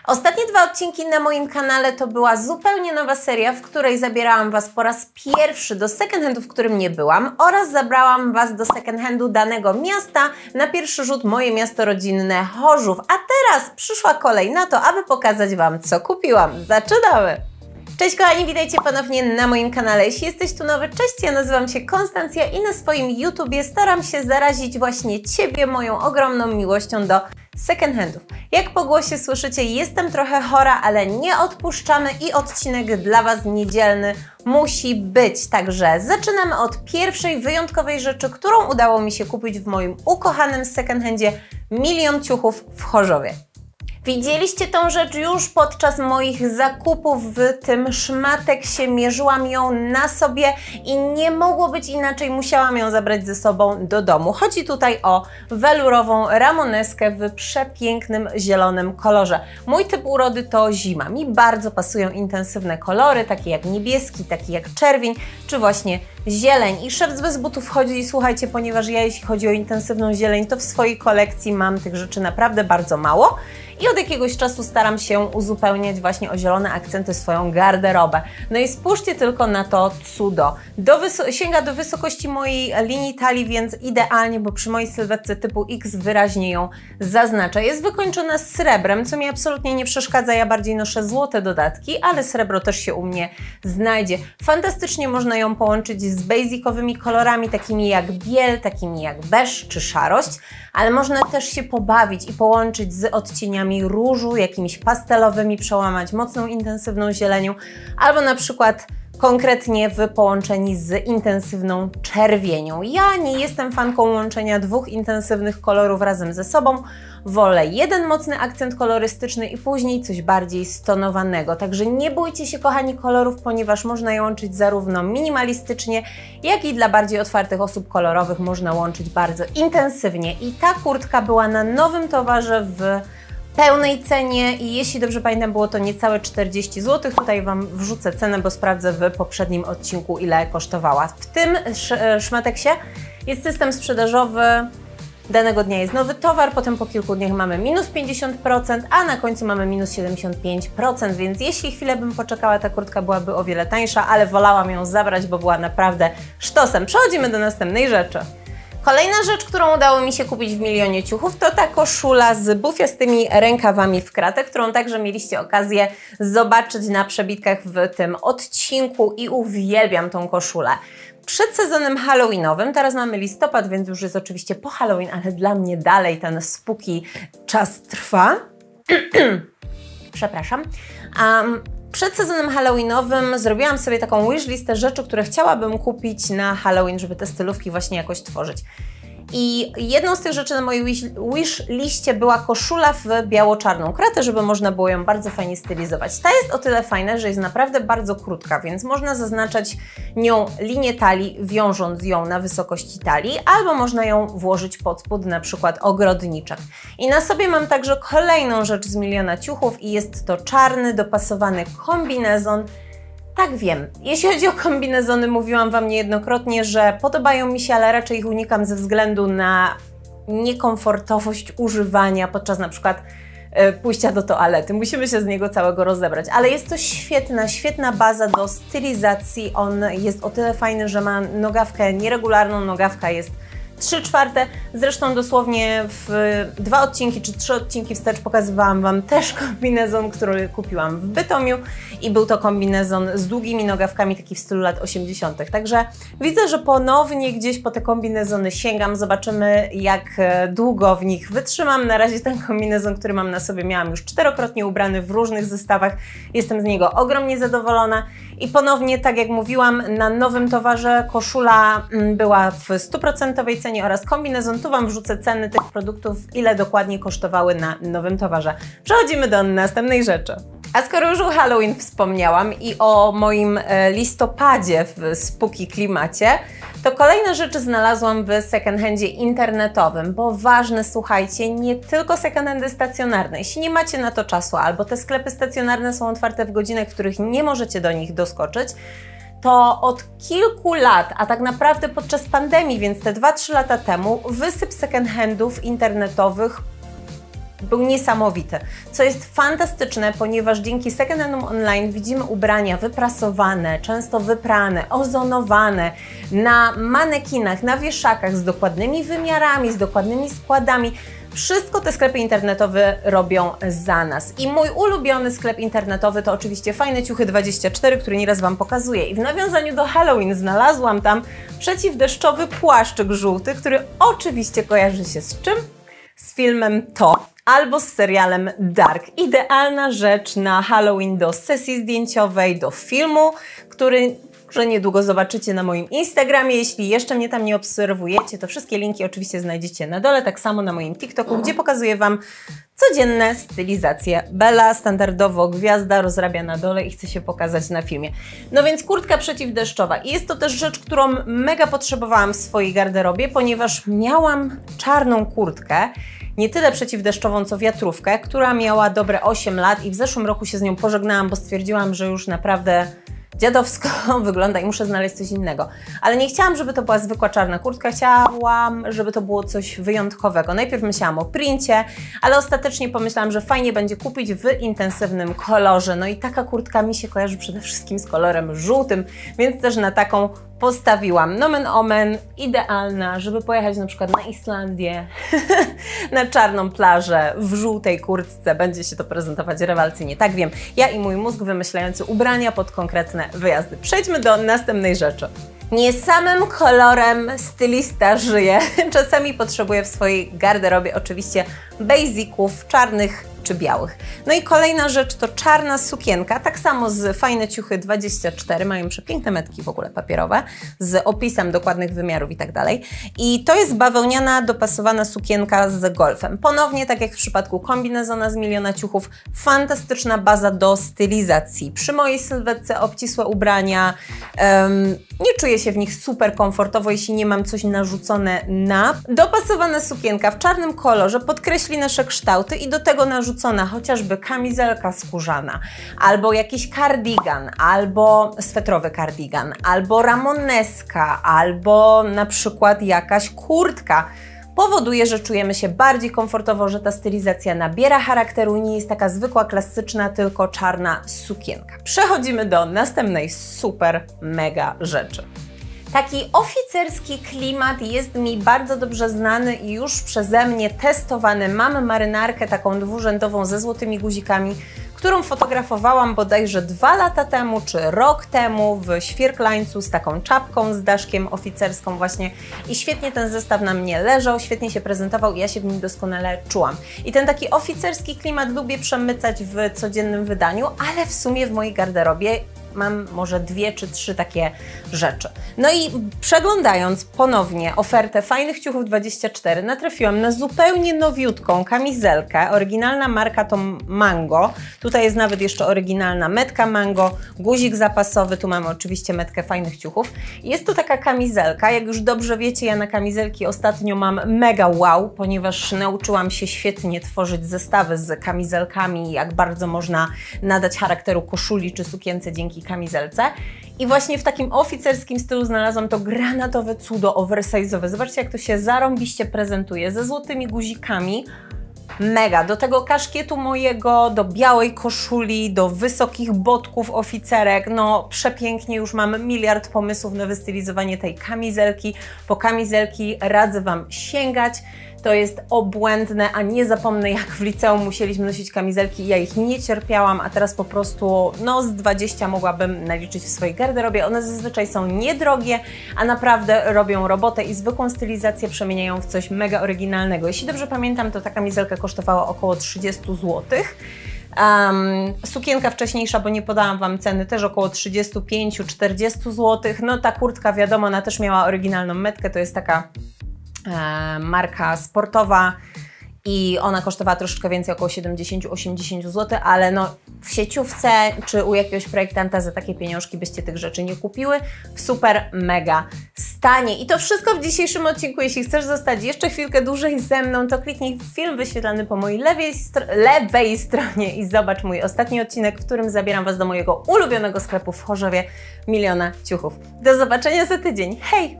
Ostatnie dwa odcinki na moim kanale to była zupełnie nowa seria, w której zabierałam Was po raz pierwszy do second handu, w którym nie byłam, oraz zabrałam Was do second handu danego miasta, na pierwszy rzut moje miasto rodzinne Chorzów. A teraz przyszła kolej na to, aby pokazać Wam, co kupiłam. Zaczynamy! Cześć kochani, witajcie ponownie na moim kanale. Jeśli jesteś tu nowy, cześć, ja nazywam się Konstancja i na swoim YouTubie staram się zarazić właśnie Ciebie moją ogromną miłością do second handów. Jak po głosie słyszycie, jestem trochę chora, ale nie odpuszczamy i odcinek dla Was niedzielny musi być. Także zaczynamy od pierwszej wyjątkowej rzeczy, którą udało mi się kupić w moim ukochanym second handzie Milion Ciuchów w Chorzowie. Widzieliście tą rzecz już podczas moich zakupów w tym szmateksie, mierzyłam ją na sobie i nie mogło być inaczej, musiałam ją zabrać ze sobą do domu. Chodzi tutaj o welurową ramoneskę w przepięknym zielonym kolorze. Mój typ urody to zima, mi bardzo pasują intensywne kolory, takie jak niebieski, taki jak czerwień, czy właśnie zieleń. I szef bez butów chodzi, słuchajcie, ponieważ ja jeśli chodzi o intensywną zieleń, to w swojej kolekcji mam tych rzeczy naprawdę bardzo mało. I od jakiegoś czasu staram się uzupełniać właśnie o zielone akcenty swoją garderobę. No i spójrzcie tylko na to cudo. Sięga do wysokości mojej linii talii, więc idealnie, bo przy mojej sylwetce typu X wyraźnie ją zaznaczę. Jest wykończona srebrem, co mi absolutnie nie przeszkadza. Ja bardziej noszę złote dodatki, ale srebro też się u mnie znajdzie. Fantastycznie można ją połączyć z basicowymi kolorami, takimi jak biel, takimi jak beż czy szarość, ale można też się pobawić i połączyć z odcieniami różu, jakimiś pastelowymi, przełamać mocną, intensywną zielenią, albo na przykład konkretnie w połączeniu z intensywną czerwienią. Ja nie jestem fanką łączenia dwóch intensywnych kolorów razem ze sobą. Wolę jeden mocny akcent kolorystyczny i później coś bardziej stonowanego. Także nie bójcie się, kochani, kolorów, ponieważ można je łączyć zarówno minimalistycznie, jak i dla bardziej otwartych osób kolorowych można łączyć bardzo intensywnie. I ta kurtka była na nowym towarze w pełnej cenie i jeśli dobrze pamiętam, było to niecałe 40 zł. Tutaj Wam wrzucę cenę, bo sprawdzę w poprzednim odcinku, ile kosztowała. W tym szmateksie jest system sprzedażowy. Danego dnia jest nowy towar, potem po kilku dniach mamy minus 50%, a na końcu mamy minus 75%, więc jeśli chwilę bym poczekała, ta kurtka byłaby o wiele tańsza, ale wolałam ją zabrać, bo była naprawdę sztosem. Przechodzimy do następnej rzeczy. Kolejna rzecz, którą udało mi się kupić w Milionie Ciuchów, to ta koszula z bufiastymi rękawami w kratę, którą także mieliście okazję zobaczyć na przebitkach w tym odcinku i uwielbiam tą koszulę. Przed sezonem halloweenowym, teraz mamy listopad, więc już jest oczywiście po Halloween, ale dla mnie dalej ten spooky czas trwa. Przepraszam. Przed sezonem halloweenowym zrobiłam sobie taką wishlistę rzeczy, które chciałabym kupić na Halloween, żeby te stylówki właśnie jakoś tworzyć. I jedną z tych rzeczy na mojej wishliście była koszula w biało-czarną kratę, żeby można było ją bardzo fajnie stylizować. Ta jest o tyle fajna, że jest naprawdę bardzo krótka, więc można zaznaczać nią linię talii, wiążąc ją na wysokości talii, albo można ją włożyć pod spód, na przykład ogrodniczek. I na sobie mam także kolejną rzecz z Miliona Ciuchów i jest to czarny, dopasowany kombinezon. Tak, wiem. Jeśli chodzi o kombinezony, mówiłam Wam niejednokrotnie, że podobają mi się, ale raczej ich unikam ze względu na niekomfortowość używania podczas na przykład pójścia do toalety. Musimy się z niego całego rozebrać, ale jest to świetna baza do stylizacji. On jest o tyle fajny, że ma nogawkę nieregularną, nogawka jest 3/4. Zresztą dosłownie w 2 odcinki czy 3 odcinki wstecz pokazywałam Wam też kombinezon, który kupiłam w Bytomiu i był to kombinezon z długimi nogawkami, taki w stylu lat 80. Także widzę, że ponownie gdzieś po te kombinezony sięgam. Zobaczymy, jak długo w nich wytrzymam. Na razie ten kombinezon, który mam na sobie, miałam już 4-krotnie ubrany w różnych zestawach. Jestem z niego ogromnie zadowolona. I ponownie, tak jak mówiłam, na nowym towarze koszula była w 100% cenie oraz kombinezon. Tu Wam wrzucę ceny tych produktów, ile dokładnie kosztowały na nowym towarze. Przechodzimy do następnej rzeczy. A skoro już o Halloween wspomniałam i o moim listopadzie w spooky klimacie, to kolejne rzeczy znalazłam w second handzie internetowym, bo ważne, słuchajcie, nie tylko second handy stacjonarne. Jeśli nie macie na to czasu, albo te sklepy stacjonarne są otwarte w godzinach, w których nie możecie do nich doskoczyć, to od kilku lat, a tak naprawdę podczas pandemii, więc te 2-3 lata temu, wysyp second handów internetowych był niesamowity. Co jest fantastyczne, ponieważ dzięki second-handom online widzimy ubrania wyprasowane, często wyprane, ozonowane, na manekinach, na wieszakach z dokładnymi wymiarami, z dokładnymi składami. Wszystko te sklepy internetowe robią za nas. I mój ulubiony sklep internetowy to oczywiście Fajneciuchy24, który nieraz Wam pokazuję. I w nawiązaniu do Halloween znalazłam tam przeciwdeszczowy płaszczyk żółty, który oczywiście kojarzy się z czym? Z filmem To albo z serialem Dark. Idealna rzecz na Halloween do sesji zdjęciowej, do filmu, który niedługo zobaczycie na moim Instagramie. Jeśli jeszcze mnie tam nie obserwujecie, to wszystkie linki oczywiście znajdziecie na dole, tak samo na moim TikToku, gdzie pokazuję Wam codzienne stylizacje. Bella standardowo gwiazda rozrabia na dole i chce się pokazać na filmie. No więc kurtka przeciwdeszczowa. I jest to też rzecz, którą mega potrzebowałam w swojej garderobie, ponieważ miałam czarną kurtkę, nie tyle przeciwdeszczową, co wiatrówkę, która miała dobre 8 lat i w zeszłym roku się z nią pożegnałam, bo stwierdziłam, że już naprawdę dziadowsko wygląda i muszę znaleźć coś innego. Ale nie chciałam, żeby to była zwykła czarna kurtka, chciałam, żeby to było coś wyjątkowego. Najpierw myślałam o princie, ale ostatecznie pomyślałam, że fajnie będzie kupić w intensywnym kolorze. No i taka kurtka mi się kojarzy przede wszystkim z kolorem żółtym, więc też na taką postawiłam. Nomen omen, idealna, żeby pojechać na przykład na Islandię, na czarną plażę, w żółtej kurtce. Będzie się to prezentować rewelacyjnie. Tak wiem, ja i mój mózg wymyślający ubrania pod konkretne wyjazdy. Przejdźmy do następnej rzeczy. Nie samym kolorem stylista żyje. Czasami potrzebuje w swojej garderobie oczywiście basiców czarnych czy białych. No i kolejna rzecz to czarna sukienka, tak samo z Fajneciuchy24, mają przepiękne metki w ogóle papierowe, z opisem dokładnych wymiarów i tak dalej. I to jest bawełniana, dopasowana sukienka z golfem. Ponownie, tak jak w przypadku kombinezona z Miliona Ciuchów, fantastyczna baza do stylizacji. Przy mojej sylwetce obcisłe ubrania, nie czuję się w nich super komfortowo, jeśli nie mam coś narzucone na. Dopasowana sukienka w czarnym kolorze podkreśli nasze kształty i do tego narzucona chociażby kamizelka skórzana, albo jakiś kardigan, albo swetrowy kardigan, albo ramoneska, albo na przykład jakaś kurtka. Powoduje, że czujemy się bardziej komfortowo, że ta stylizacja nabiera charakteru i nie jest taka zwykła, klasyczna, tylko czarna sukienka. Przechodzimy do następnej super mega rzeczy. Taki oficerski klimat jest mi bardzo dobrze znany i już przeze mnie testowany. Mam marynarkę taką dwurzędową ze złotymi guzikami, którą fotografowałam bodajże 2 lata temu czy rok temu w świerklańcu z taką czapką z daszkiem oficerską właśnie i świetnie ten zestaw na mnie leżał, świetnie się prezentował i ja się w nim doskonale czułam. I ten taki oficerski klimat lubię przemycać w codziennym wydaniu, ale w sumie w mojej garderobie mam może 2 czy 3 takie rzeczy. No i przeglądając ponownie ofertę Fajnych Ciuchów 24 natrafiłam na zupełnie nowiutką kamizelkę. Oryginalna marka to Mango. Tutaj jest nawet jeszcze oryginalna metka Mango, guzik zapasowy. Tu mamy oczywiście metkę Fajnych Ciuchów. Jest to taka kamizelka. Jak już dobrze wiecie, ja na kamizelki ostatnio mam mega wow, ponieważ nauczyłam się świetnie tworzyć zestawy z kamizelkami, jak bardzo można nadać charakteru koszuli czy sukience dzięki kamizelce. I właśnie w takim oficerskim stylu znalazłam to granatowe cudo oversize'owe. Zobaczcie, jak to się zarąbiście prezentuje, ze złotymi guzikami. Mega! Do tego kaszkietu mojego, do białej koszuli, do wysokich botków oficerek. No przepięknie, już mam miliard pomysłów na wystylizowanie tej kamizelki. Po kamizelki radzę Wam sięgać. To jest obłędne, a nie zapomnę, jak w liceum musieliśmy nosić kamizelki i ja ich nie cierpiałam, a teraz po prostu no z 20 mogłabym naliczyć w swojej garderobie. One zazwyczaj są niedrogie, a naprawdę robią robotę i zwykłą stylizację przemieniają w coś mega oryginalnego. Jeśli dobrze pamiętam, to ta kamizelka kosztowała około 30 zł. Sukienka wcześniejsza, bo nie podałam Wam ceny, też około 35-40 zł. No ta kurtka, wiadomo, ona też miała oryginalną metkę, to jest taka marka sportowa i ona kosztowała troszeczkę więcej, około 70-80 zł, ale no w sieciówce czy u jakiegoś projektanta za takie pieniążki byście tych rzeczy nie kupiły w super mega stanie. I to wszystko w dzisiejszym odcinku. Jeśli chcesz zostać jeszcze chwilkę dłużej ze mną, to kliknij w film wyświetlany po mojej lewej stronie i zobacz mój ostatni odcinek, w którym zabieram Was do mojego ulubionego sklepu w Chorzowie, Miliona Ciuchów. Do zobaczenia za tydzień. Hej!